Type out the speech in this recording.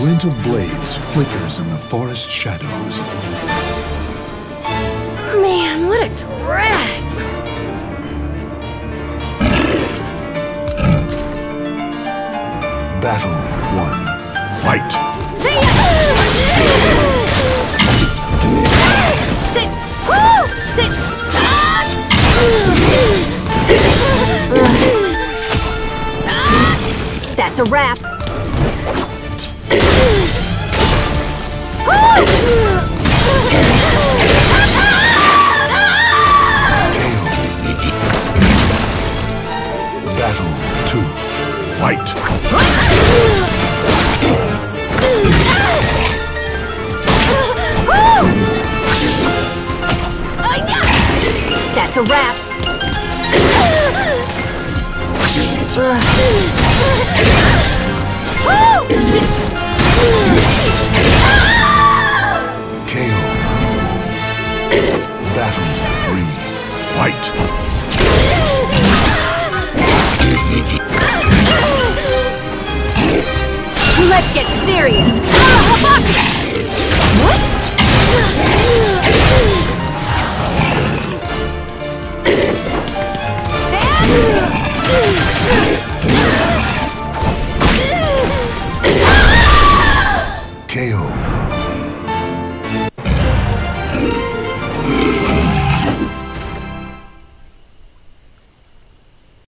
glint of blades flickers in the forest shadows. Man, what a drag! Battle 1. Fight! See ya! Sit! Woo! Sit! Suck! Suck! That's a wrap! Battle 2. Fight! That's a wrap! KO. Battle 3. Fight! Let's get serious! What?